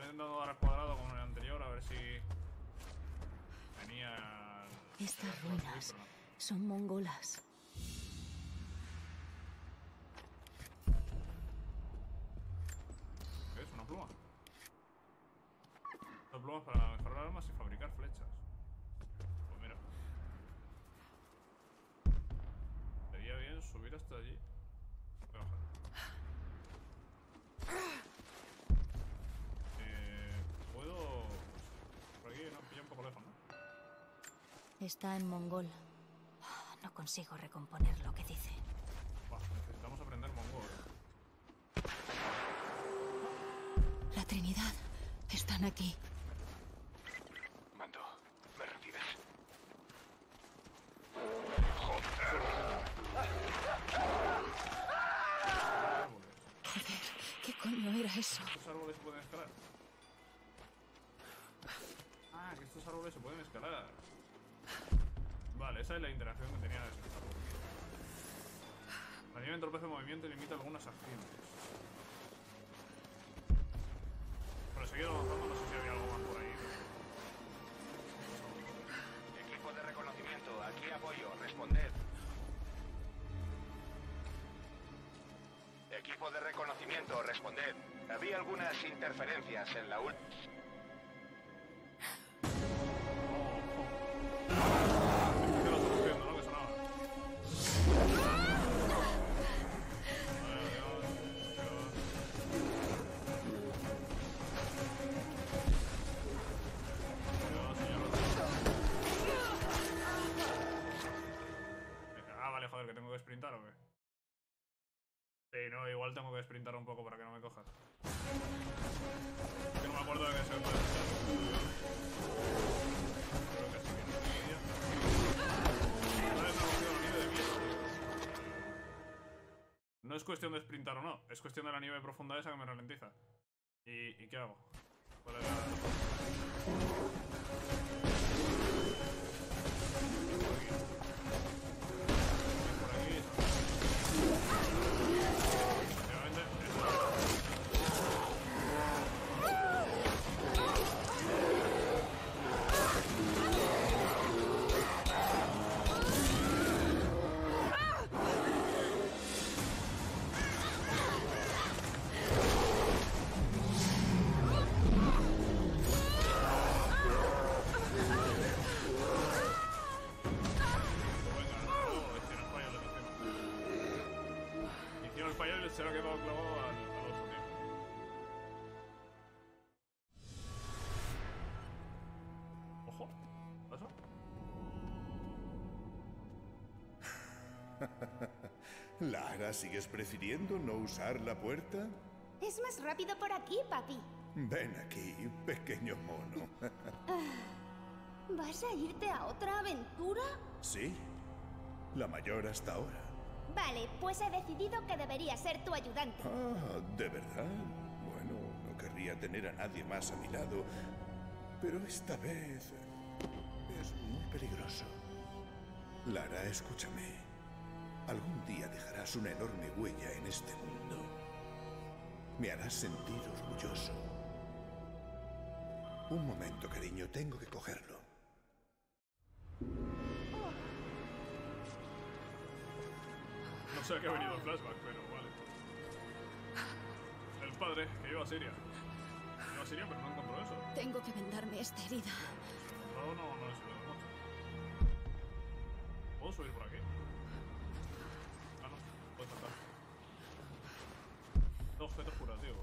intentando dar al cuadrado como en el anterior, a ver si venía... Estas ruinas son mongolas. ¿Qué es? ¿Una pluma? Son plumas para mejorar armas y fabricar flechas. Pues mira. Sería bien subir hasta allí. Voy a bajar. Puedo... Por aquí no, pilla un poco lejos, ¿no? Está en mongol. No consigo recomponer lo que dice. Buah, necesitamos aprender mongol. La Trinidad. Están aquí. Mando, ¿me recibes? Joder, ¿qué coño era eso? ¿Estos árboles se pueden escalar? Ah, que estos árboles se pueden escalar. Vale, esa es la interacción que tenía ese árbol. La nieve entorpece el movimiento y limita algunas acciones. Pero seguir avanzando, no sé si había algo más por ahí. Equipo de reconocimiento, aquí apoyo, responded. Equipo de reconocimiento, responded. Había algunas interferencias en la última. Joder, que tengo que sprintar o qué. Sí, no, igual tengo que sprintar un poco para que no me cojas. Es que no me acuerdo de que se puede sprintar. Creo que sí que no. Vale, me ha cogido la nieve de miedo. No es cuestión de sprintar o no, es cuestión de la nieve profunda esa que me ralentiza. ¿Y qué hago? ¿Cuál es la...? Se lo ha quedado clavado al otro, tío. Ojo, ¿eso? Lara, ¿sigues prefiriendo no usar la puerta? Es más rápido por aquí, papi. Ven aquí, pequeño mono. ¿Vas a irte a otra aventura? Sí, la mayor hasta ahora. Vale, pues he decidido que debería ser tu ayudante. Ah, ¿de verdad? Bueno, no querría tener a nadie más a mi lado, pero esta vez es muy peligroso. Lara, escúchame. Algún día dejarás una enorme huella en este mundo. Me harás sentir orgulloso. Un momento, cariño, tengo que cogerlo. No sé a qué ha venido el flashback, pero vale. El padre que iba a Siria. Iba a Siria, pero no encontró eso. Tengo que vendarme esta herida. No he subido mucho. ¿Puedo subir por aquí? Ah, no. Puedo saltar. Dos objetos curativos.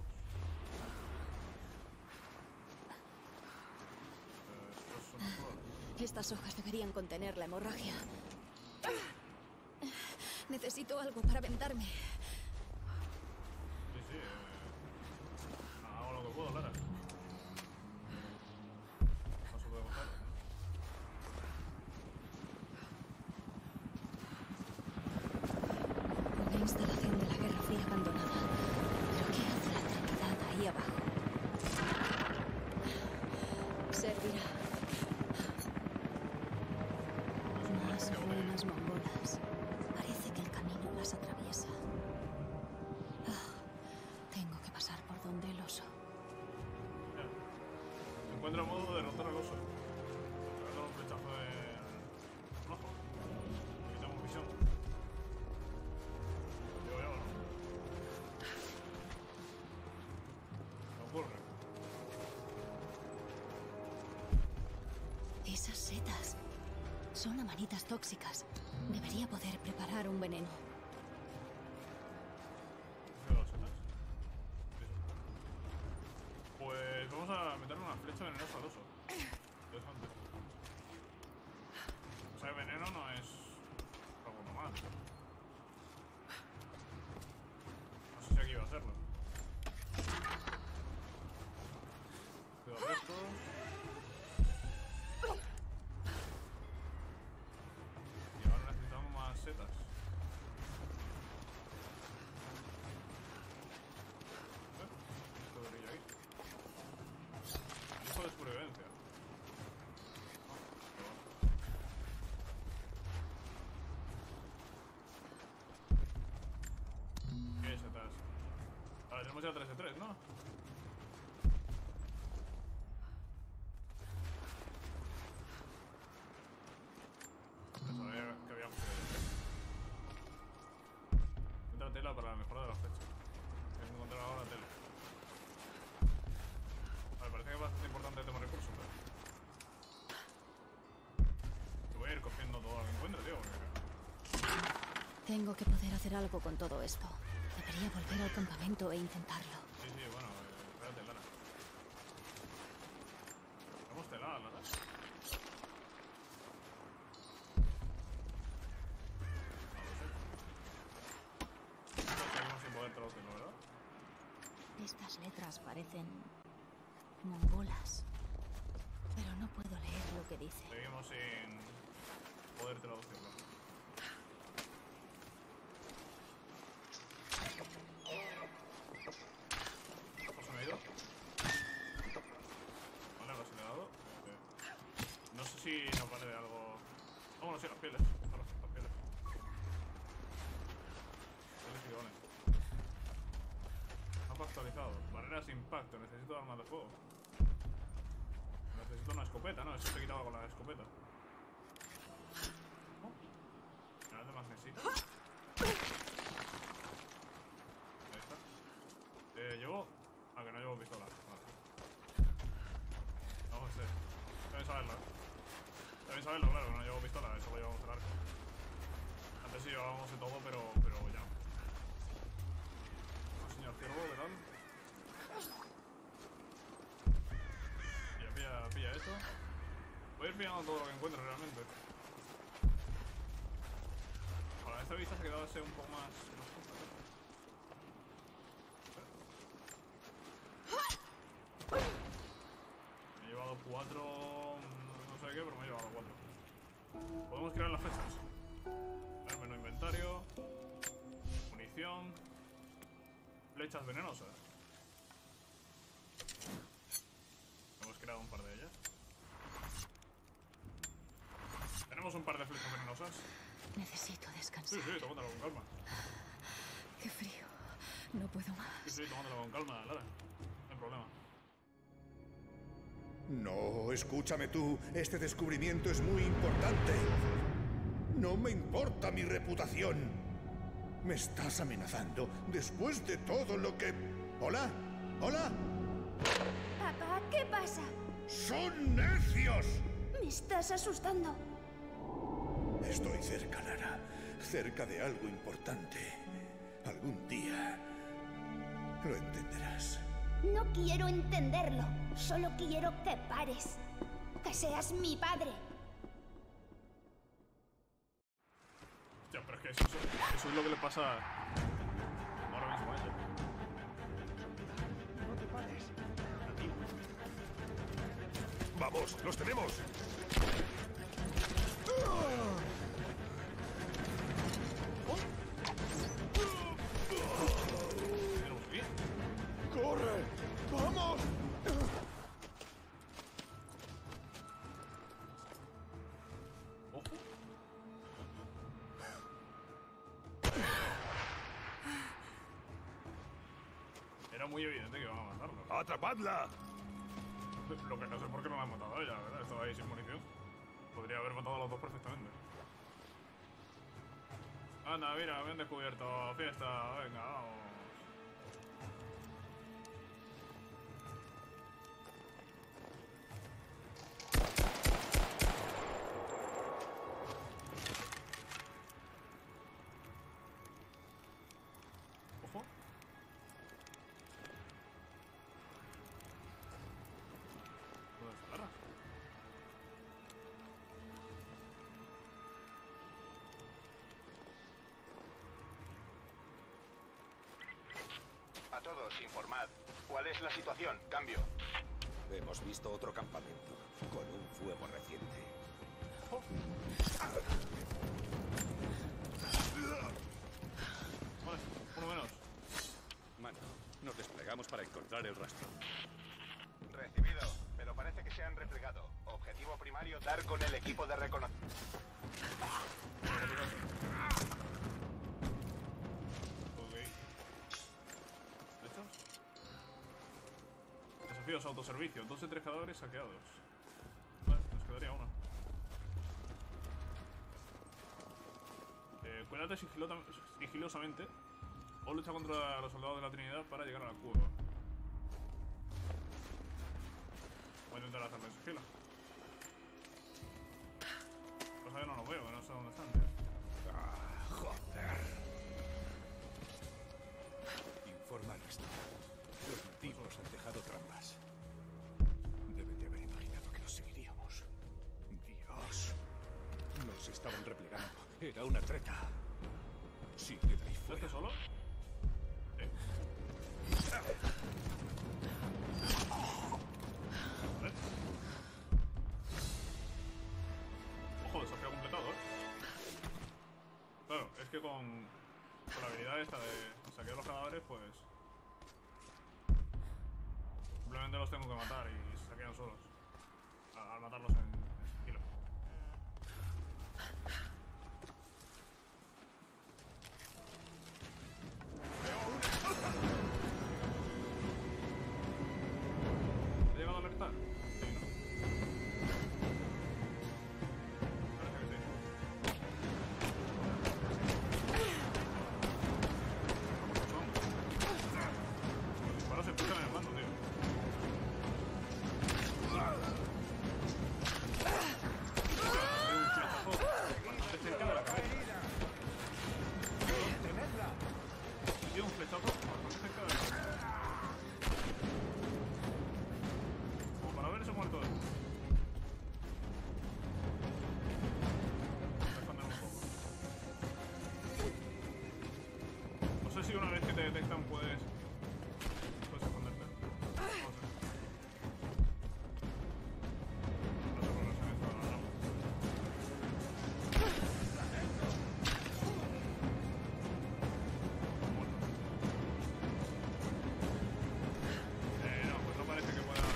Esto es una flor. Estas hojas deberían contener la hemorragia. Necesito algo para vendarme. Sí, hago lo que puedo, Lara. No se puede bajar. Una instalación de la Guerra Fría abandonada. ¿Pero qué hace la Trinidad ahí abajo? Servirá. Más ruinas mongolas. Parece que el camino las atraviesa. Tengo que pasar por donde el oso. Encuentra el modo de derrotar al oso. Pegando un flechazo de... un ojo. Aquí tengo visión. Digo yo, ¿no? Me ocurre. Esas setas son amanitas tóxicas. Debería poder preparar un veneno. Pues vamos a meterle una flecha venenosa al oso. Interesante. O sea, el veneno no es algo normal. No sé si aquí va a hacerlo. Cuidado estos. Y ahora necesitamos más setas. Esto brilla ahí. Hijo de supervivencia. ¿Qué es atrás? Vale, tenemos ya 3 de 3, ¿no? No sabía que habíamos encontrar tela para la mejora de la flecha. Tengo que encontrar ahora tela. Vale, parece que es bastante importante el tema de recursos, pero... Yo voy a ir cogiendo todo lo que encuentre, tío, porque... Tengo que poder hacer algo con todo esto. Debería volver al campamento e intentarlo. Sí, bueno, espérate, Lara. Tenemos tela, Lara. Seguimos sin poder traducirlo, ¿verdad? Estas letras parecen mongolas, pero no puedo leer lo que dice. Seguimos sin poder traducirlo. ¿Pues se me ha ido? Vale, ahora se le ha dado. No sé si nos vale de algo... Ah, bueno, sí, las pieles. Ahora, las pieles. Pieles y dones. Mapa actualizado. Barreras de impacto. Necesito armas de fuego. Necesito una escopeta, ¿no? Eso se quitaba con la escopeta. Oh. Canal de magnesita. Ahí está. ¿Llevo? Ah, que no llevo pistola. Vale. No sé. Deben saberlo, ¿eh? Deben saberlo, claro, que no llevo pistola. Eso lo llevamos el arco. Antes sí llevábamos de todo, pero ya no. Oh, señor ciervo, ¿qué tal? Pilla esto. Voy a ir pillando todo lo que encuentre realmente. Ahora, esta vista se quedaba así un poco más me he llevado 4. No sé qué, pero me he llevado 4. Podemos crear las flechas. El menú inventario. Munición. Flechas venenosas. Hemos creado un par de ellas. Tenemos un par de flechas venenosas. Necesito descansar. Sí, tómatelo con calma. Qué frío. No puedo más. Sí, tómatelo con calma, Lara. No hay problema. No, escúchame tú. Este descubrimiento es muy importante. No me importa mi reputación. Me estás amenazando después de todo lo que... ¿Hola? ¿Hola? Papá, ¿qué pasa? ¡Son necios! Me estás asustando. Estoy cerca, Lara. Cerca de algo importante. Algún día lo entenderás. No quiero entenderlo. Solo quiero que pares. Que seas mi padre. Ya, pero es que eso es lo que le pasa ahora mismo a ella. No te pares. A ti. ¡Vamos! ¡Los tenemos! ¿Tenemos aquí? ¡Corre! ¡Vamos! Ojo. Era muy evidente que iban a matarlo. ¡Atrapadla! Lo que no sé por qué no la han matado a ella, ¿verdad? Estaba ahí sin munición. Podría haber matado a los dos perfectamente. Anda, mira, me han descubierto. Fiesta, venga, vamos. Ojo. ¿Dónde está Lara? A todos, informad. ¿Cuál es la situación? Cambio. Hemos visto otro campamento con un fuego reciente. Vale, uno menos. Mano, nos desplegamos para encontrar el rastro. Recibido, pero parece que se han replegado. Objetivo primario, dar con el equipo de reconocimiento. Ok. ¿Hechos? Desafíos autoservicio. 2 de 3 cadáveres saqueados. Vale, nos quedaría uno. Cuídate sigilosamente o lucha contra los soldados de la Trinidad para llegar a la cueva. Voy a intentar hacerlo en sigilo. Cosa que no lo veo, que no sé dónde están, tío. Joder. Informa al resto. Los nativos han dejado trampas. Deben de haber imaginado que los seguiríamos. Dios. Nos estaban replegando. Era una treta. Sí, queda ahí fuera. ¿Este solo? Sí. Vale. Ojo, desafío completado, Claro, es que con la habilidad esta de saquear los cadáveres, pues... simplemente los tengo que matar y se saquean solos. Al matarlos en sigilo. ¿Ha llegado a alertar? Sí, ¿no? Parece que sí. Los disparos se escuchan en el mando, tío. Hay un flechazo bastante cerca de la cabeza. Tiene un flechazo bastante cerca de la cabeza. Como para haberse muerto él. Voy a esconderme un poco. No sé si una vez que te detectan puedes esconderte. No sé. No sé por qué se me está dando. No, pues no parece que pueda...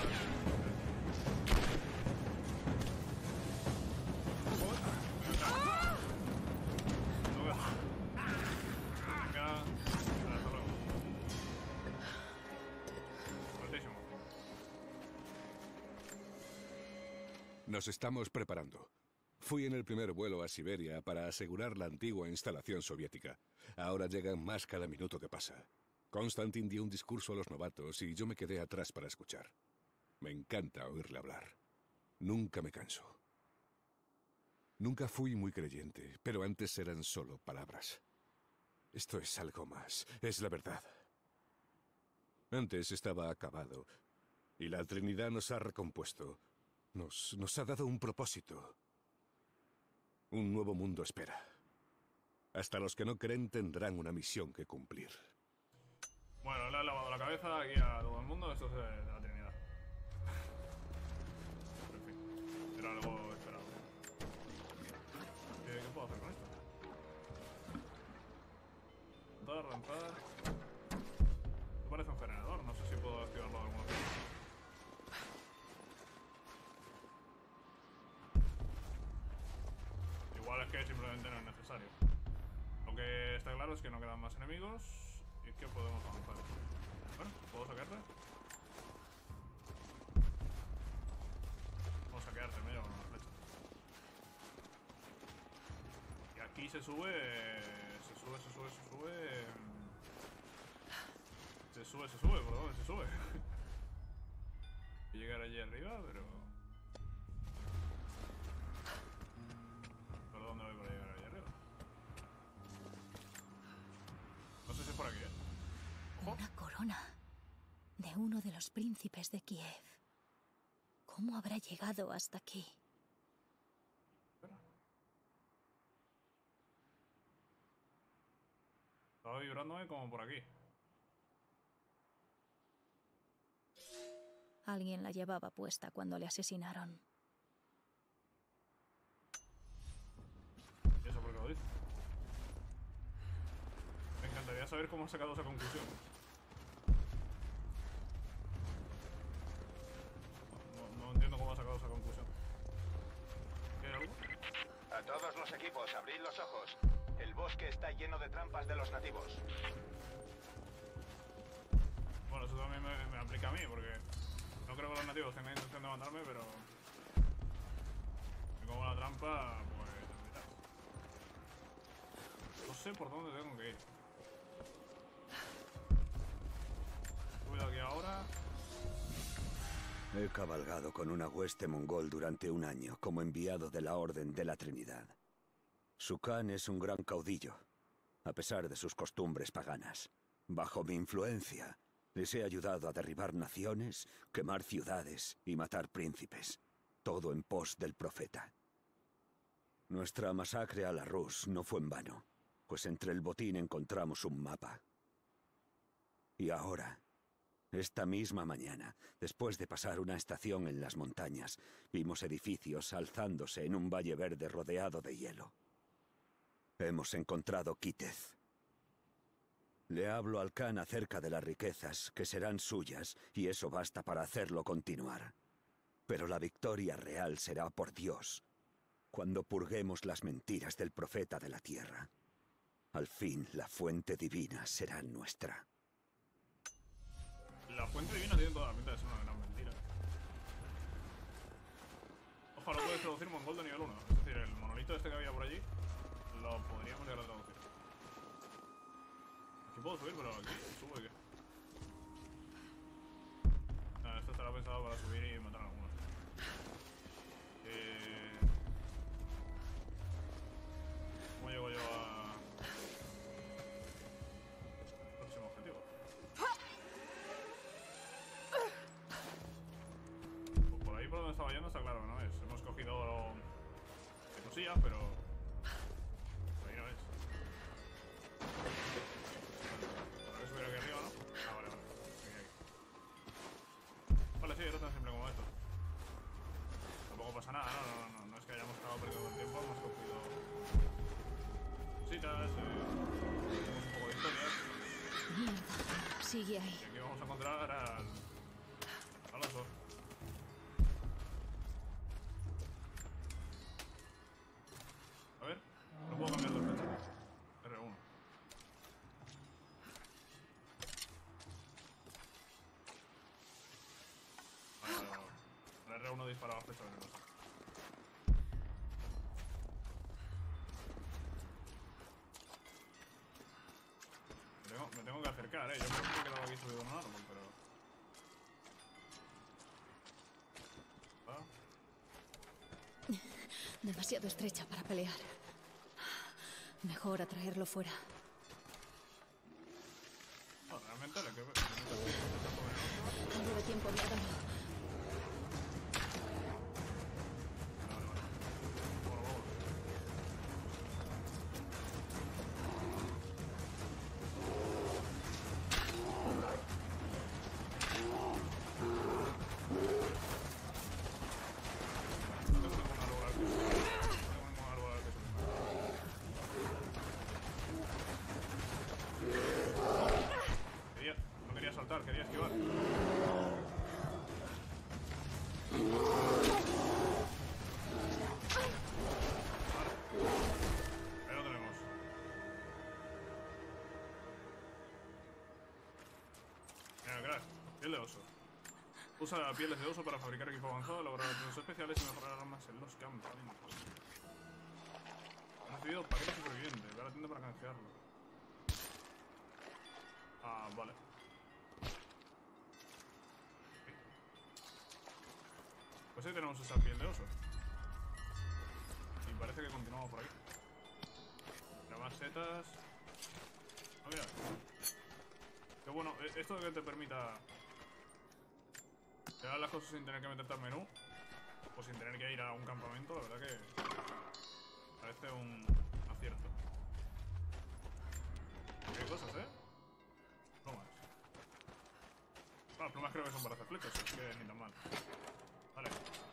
No veo. Venga, hasta luego. Fuertísimo. Nos estamos preparando. Fui en el primer vuelo a Siberia para asegurar la antigua instalación soviética. Ahora llegan más cada minuto que pasa. Konstantin dio un discurso a los novatos y yo me quedé atrás para escuchar. Me encanta oírle hablar. Nunca me canso. Nunca fui muy creyente, pero antes eran solo palabras. Esto es algo más, es la verdad. Antes estaba acabado, y la Trinidad nos ha recompuesto. Nos ha dado un propósito. Un nuevo mundo espera. Hasta los que no creen tendrán una misión que cumplir. Bueno, le ha lavado la cabeza aquí a todo el mundo. Esto es de la Trinidad. En fin, era algo esperado. ¿Qué puedo hacer con esto? Rentar. Me parece un generador. No sé si puedo activarlo de alguna forma. Igual es que simplemente no es necesario. Lo que está claro es que no quedan más enemigos y que podemos avanzar. Bueno, ¿puedo sacarla? se sube. Se sube, ¿por dónde se sube? Voy a llegar allí arriba, pero. ¿Por dónde voy para llegar allí arriba? No sé si es por aquí, ¿eh? ¡Ojo! Una corona de uno de los príncipes de Kiev. ¿Cómo habrá llegado hasta aquí? Estaba vibrándome como por aquí. Alguien la llevaba puesta cuando le asesinaron. ¿Y eso por qué lo dices? Me encantaría saber cómo has sacado esa conclusión. No entiendo cómo has sacado esa conclusión. ¿Qué algo? A todos los equipos, abrid los ojos. El bosque está lleno de trampas de los nativos. Bueno, eso también me aplica a mí, porque no creo que los nativos tengan intención de matarme, pero si como la trampa, pues mira. No sé por dónde tengo que ir. Cuidado aquí ahora. He cabalgado con una hueste mongol durante un año como enviado de la Orden de la Trinidad. Su Khan es un gran caudillo, a pesar de sus costumbres paganas. Bajo mi influencia, les he ayudado a derribar naciones, quemar ciudades y matar príncipes. Todo en pos del profeta. Nuestra masacre a la Rus no fue en vano, pues entre el botín encontramos un mapa. Y ahora, esta misma mañana, después de pasar una estación en las montañas, vimos edificios alzándose en un valle verde rodeado de hielo. Hemos encontrado Kitez. Le hablo al Khan acerca de las riquezas que serán suyas, y eso basta para hacerlo continuar. Pero la victoria real será por Dios, cuando purguemos las mentiras del profeta de la tierra. Al fin, la fuente divina será nuestra. La fuente divina tiene toda la pinta de ser una gran mentira. Ojalá puedes traducir mongol de nivel 1. Es decir, el monolito este que había por allí lo podríamos llegar a traducir. Aquí puedo subir, pero aquí subo y qué. No, esto estará pensado para subir y matar a algunos. ¿Cómo llego yo a...? Próximo objetivo. Pues por ahí por donde estaba yendo está claro que no es. Hemos cogido cosillas, pero... por ahí no es. Habrá que subir aquí arriba, ¿no? Ah, vale, vale. Aquí. Vale, sí, era tan simple como esto. Tampoco pasa nada, no es que hayamos estado perdiendo el tiempo, hemos cogido cositas, un poco de historias. Mierda, sigue ahí. Y aquí vamos a encontrar al oso. A ver, no puedo cambiar de flecha. R1. Vale. R1 dispara la flecha venenosa. Me tengo que acercar, yo creo que he quedado aquí subido en un árbol, pero... Demasiado estrecha para pelear. Mejor atraerlo fuera. No, realmente le quedo... Algo de tiempo me ha dado. No quería saltar, quería esquivar. Ahí lo tenemos. Mira, crack, piel de oso. Usa pieles de oso para fabricar equipo avanzado, elaborar objetos especiales y mejorar armas en los campamentos. No recibido paquete superviviente. Ve a la tienda para canjearlo. Ah, vale. Pues ahí tenemos esa piel de oso. Y parece que continuamos por aquí. Mira, más setas. Ah, mira. Qué bueno, esto de que te permita llevar las cosas sin tener que meterte al menú o sin tener que ir a un campamento, la verdad que parece un acierto. Hay cosas, Plumas. Bueno, plumas creo que son para hacer flechas, así que ni tan mal. Vale.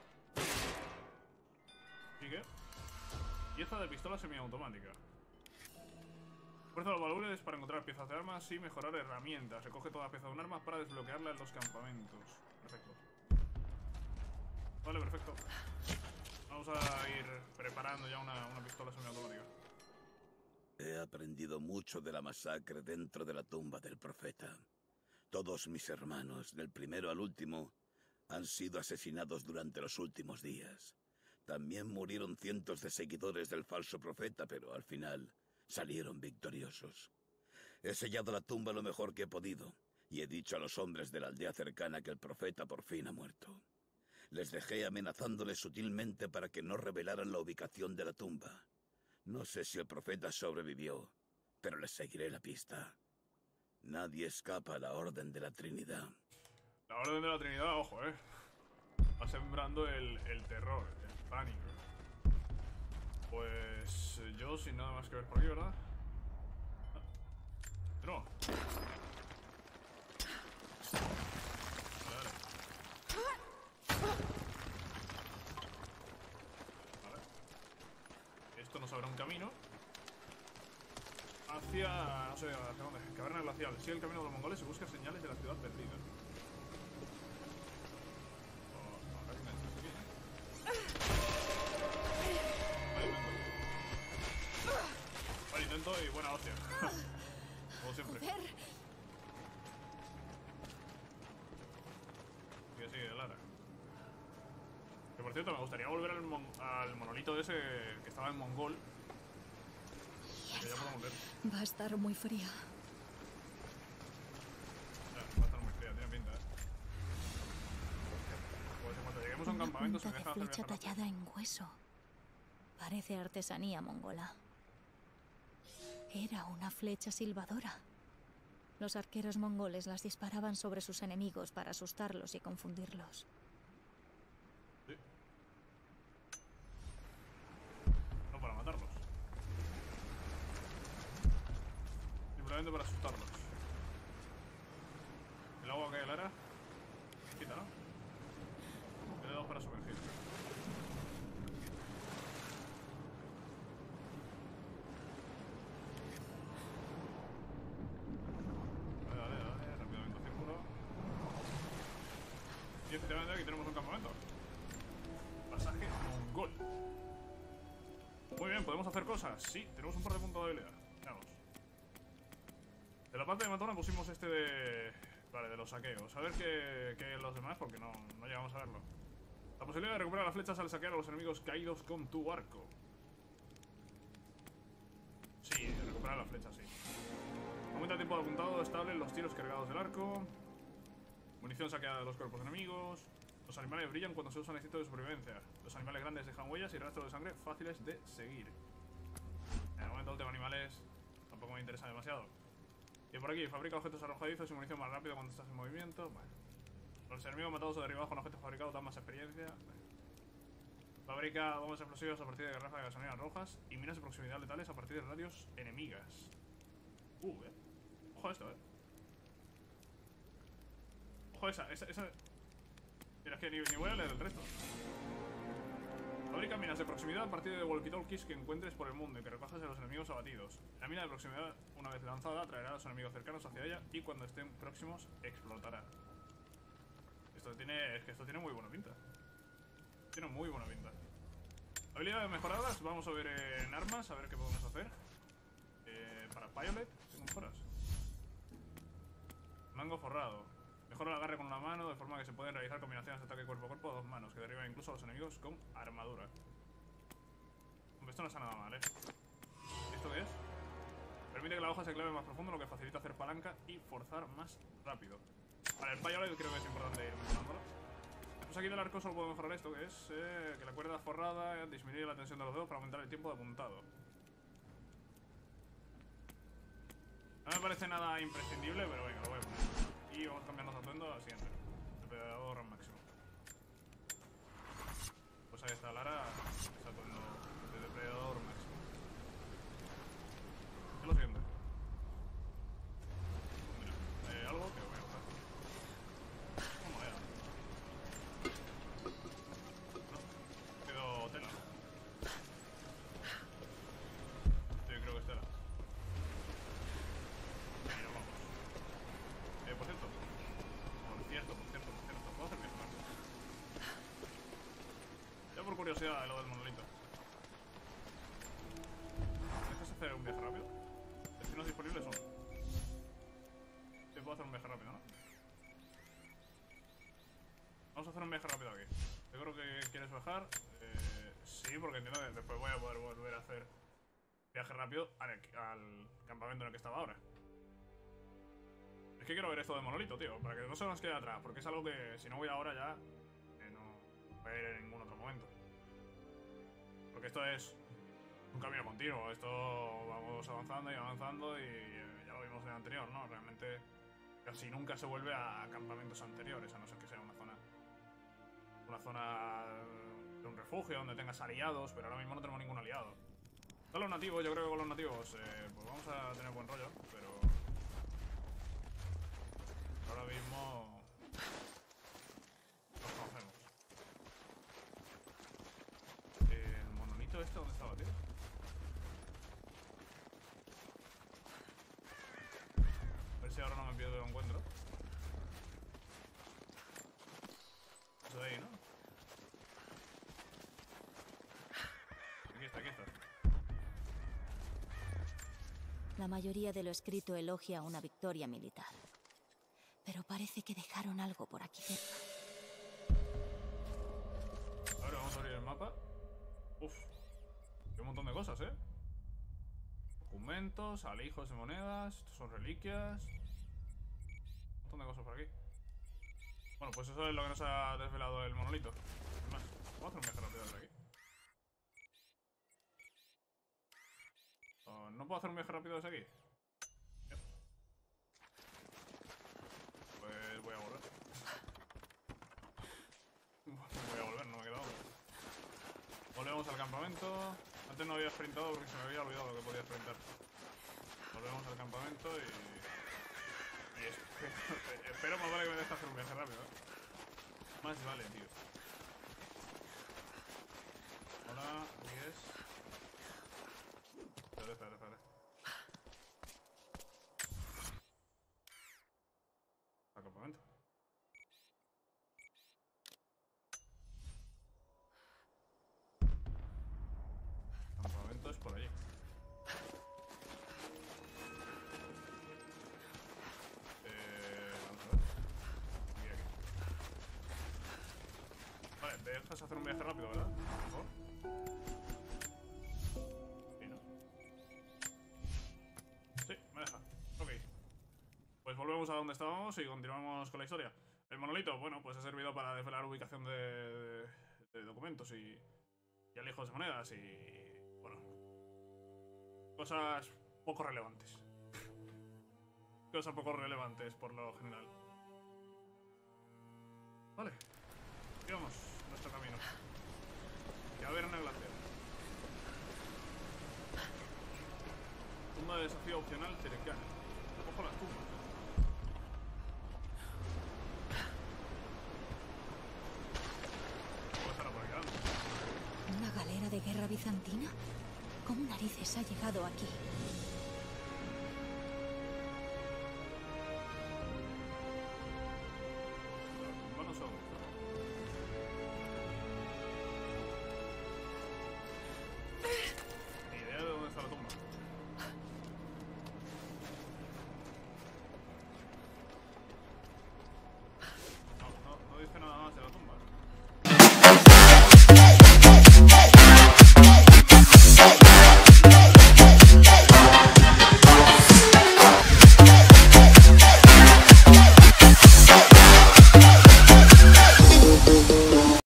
¿Y qué? Pieza de pistola semiautomática. Fuerza los baúles para encontrar piezas de armas y mejorar herramientas. Recoge toda pieza de un arma para desbloquearla en los campamentos. Perfecto. Vale, perfecto. Vamos a ir preparando ya una pistola semiautomática. He aprendido mucho de la masacre dentro de la tumba del profeta. Todos mis hermanos, del primero al último, han sido asesinados durante los últimos días. También murieron cientos de seguidores del falso profeta, pero al final salieron victoriosos. He sellado la tumba lo mejor que he podido y he dicho a los hombres de la aldea cercana que el profeta por fin ha muerto. Les dejé amenazándoles sutilmente para que no revelaran la ubicación de la tumba. No sé si el profeta sobrevivió, pero les seguiré la pista. Nadie escapa a la Orden de la Trinidad. La Orden de la Trinidad, ojo, va sembrando el terror, el pánico. Pues yo sin nada más que ver por aquí, ¿verdad? No. Vale. Esto nos abre un camino hacia... no sé hacia dónde. Caverna glacial. Sigue el camino de los mongoles y busca señales de la ciudad perdida. Y buena hostia. Como siempre. Sigue, Lara. Que por cierto, me gustaría volver al monolito ese que estaba en mongol. Que ya podemos ver. Va a estar muy fría. Ya, va a estar muy fría, tiene pinta, Pues en cuanto lleguemos a un campamento se me deja hacer flecha tallada en hueso. Parece artesanía mongola. Era una flecha silbadora. Los arqueros mongoles las disparaban sobre sus enemigos para asustarlos y confundirlos. Sí. No para matarlos. Simplemente para asustarlos. El agua que hay Lara. Quita, ¿no? Le damos para sumergir. Y efectivamente aquí tenemos un campamento. Pasaje mongol. Muy bien, ¿podemos hacer cosas? Sí, tenemos un par de puntos de habilidad. Veamos. De la parte de matona pusimos este de... Vale, de los saqueos. A ver qué los demás, porque no llegamos a verlo. La posibilidad de recuperar las flechas al saquear a los enemigos caídos con tu arco. Sí, recuperar las flechas, sí. Aumenta el tiempo de apuntado estable en los tiros cargados del arco. Munición saqueada de los cuerpos enemigos. Los animales brillan cuando se usan el instinto de supervivencia. Los animales grandes dejan huellas y rastros de sangre fáciles de seguir. En el momento el tema animales tampoco me interesa demasiado. Y por aquí, fabrica objetos arrojadizos y munición más rápido cuando estás en movimiento. Bueno. Los enemigos matados o derribados con objetos fabricados dan más experiencia. Bueno. Fabrica bombas explosivas a partir de ráfagas de gasolina rojas y minas de proximidad letales a partir de radios enemigas. Ojo a esto, Ojo esa. Mira, es que ni voy a leer el resto. Fabrica minas de proximidad a partir de walkie-talkies que encuentres por el mundo y que recojas de los enemigos abatidos. La mina de proximidad, una vez lanzada, atraerá a los enemigos cercanos hacia ella y cuando estén próximos, explotará. Esto tiene muy buena pinta. Tiene muy buena pinta. Habilidades mejoradas, vamos a ver en armas, a ver qué podemos hacer. Para Violet, tengo mejoras. Mango forrado. Mejora el agarre con una mano, de forma que se pueden realizar combinaciones de ataque cuerpo a cuerpo a dos manos, que derriban incluso a los enemigos con armadura. Hombre, esto no está nada mal, ¿Esto qué es? Permite que la hoja se clave más profundo, lo que facilita hacer palanca y forzar más rápido. Vale, el payolete creo que es importante ir mejorándolo. Pues aquí del arco solo puedo mejorar esto, que es que la cuerda forrada disminuye la tensión de los dedos para aumentar el tiempo de apuntado. No me parece nada imprescindible, pero venga, lo voy a poner. Y vamos cambiando de atuendo al siguiente. Depredador máximo. Pues ahí está Lara, está atuendo de depredador máximo. ¿Qué es lo siguiente? Mira, algo que voy a usar. ¿Cómo era? No, quedó tela, ¿no? Sí, creo que es tela. Mira, vamos. Por cierto. Por cierto. ¿Puedo hacer viaje rápido? Ya por curiosidad de lo del monolito. ¿Dejas hacer un viaje rápido? Destinos disponibles son. Sí, puedo hacer un viaje rápido, ¿no? Vamos a hacer un viaje rápido aquí. Yo creo que quieres bajar. Sí, porque entiendo que después voy a poder volver a hacer viaje rápido al campamento en el que estaba ahora. Es que quiero ver esto de monolito, tío, para que no se nos quede atrás, porque es algo que si no voy ahora ya no voy a ir en ningún otro momento. Porque esto es un camino continuo, esto vamos avanzando y ya lo vimos en el anterior, ¿no? Realmente casi nunca se vuelve a campamentos anteriores, a no ser que sea una zona de un refugio donde tengas aliados, pero ahora mismo no tenemos ningún aliado. Con los nativos, yo creo que con los nativos pues vamos a tener buen rollo, pero ahora mismo los conocemos. ¿El monolito este dónde estaba, tío? A ver si ahora no me pierdo de encuentro. Eso de ahí, ¿no? Aquí está. La mayoría de lo escrito elogia una victoria militar. Pero parece que dejaron algo por aquí cerca. Ahora vamos a abrir el mapa. Uf. Hay un montón de cosas, ¿eh? Documentos, alijos de monedas. Estos son reliquias. Un montón de cosas por aquí. Bueno, pues eso es lo que nos ha desvelado el monolito. Es más, vamos a hacer un viaje rápido desde aquí. ¿No puedo hacer un viaje rápido desde aquí? Yep. Pues voy a volver. No me queda otra. Volvemos al campamento. Antes no había sprintado porque se me había olvidado que podía sprintar. Volvemos al campamento y espero más vale que me deje hacer un viaje rápido, ¿eh? Más vale, tío. Hola, aquí es. Espérate. Al campamento. El campamento es por allí. Vamos a ver. Aquí. Vale, te dejas hacer un viaje rápido, ¿verdad? Por favor. Pues volvemos a donde estábamos y continuamos con la historia. El monolito, bueno, pues ha servido para desvelar ubicación de documentos y alijos de monedas y, bueno, cosas poco relevantes. Cosas poco relevantes por lo general. Vale, sigamos nuestro camino. Caverna glaciar. Tumba de desafío opcional cercana. Ojo las tumbas. ¿Una galera de guerra bizantina? ¿Cómo narices ha llegado aquí?